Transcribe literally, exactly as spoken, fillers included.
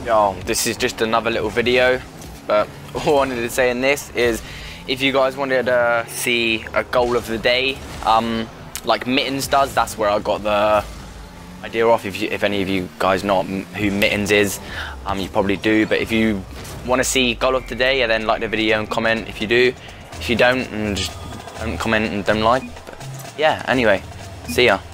Yo, this is just another little video, but all I wanted to say in this is if you guys wanted to see a goal of the day, um, like Mittens does, that's where I got the idea off. If, you, if any of you guys know who Mittens is, um, you probably do, but if you want to see goal of the day, yeah, then like the video and comment if you do. If you don't, and just don't comment and don't like. But yeah, anyway, see ya.